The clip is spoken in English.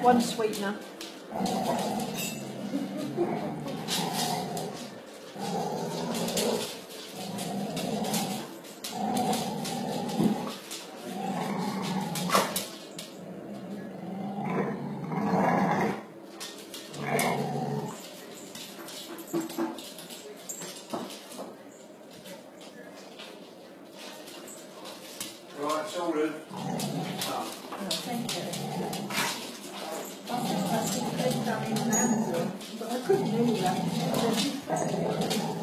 one sweetener. Right, sorted. Oh, thank you. I thought I could take that in Amazon, but I couldn't do that.